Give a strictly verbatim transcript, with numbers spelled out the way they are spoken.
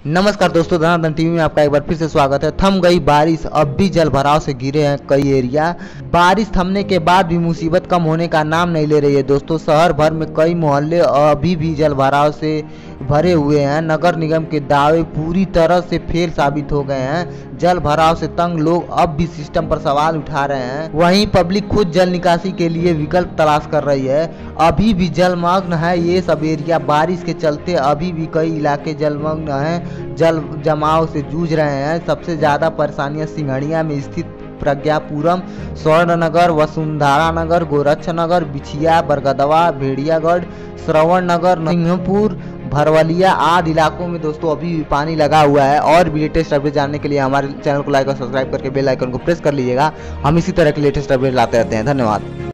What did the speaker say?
नमस्कार दोस्तों, धनाधन टीवी में आपका एक बार फिर से स्वागत है। थम गई बारिश, अब भी जल भराव से घिरे हैं कई एरिया। बारिश थमने के बाद भी मुसीबत कम होने का नाम नहीं ले रही है दोस्तों। शहर भर में कई मोहल्ले अभी भी जल भराव से भरे हुए हैं। नगर निगम के दावे पूरी तरह से फेल साबित हो गए हैं। जल भराव से तंग लोग अब भी सिस्टम पर सवाल उठा रहे हैं। वहीं पब्लिक खुद जल निकासी के लिए विकल्प तलाश कर रही है। अभी भी जलमग्न है ये सब एरिया। बारिश के चलते अभी भी कई इलाके जलमग्न हैं, जल जमाव से जूझ रहे हैं। सबसे ज्यादा परेशानियां सिंघड़िया में स्थित प्रज्ञापुरम, स्वर्ण नगर, वसुंधरा नगर, गोरक्ष नगर, बिछिया, बरगदवा, भेड़ियागढ़, श्रवण नगर, सिंहपुर, भरवलिया आदि इलाकों में दोस्तों अभी भी पानी लगा हुआ है। और भी लेटेस्ट अपडेट जानने के लिए हमारे चैनल को लाइक और सब्सक्राइब करके बेल आइकन को प्रेस कर लीजिएगा। हम इसी तरह के लेटेस्ट अपडेट लाते रहते हैं। धन्यवाद।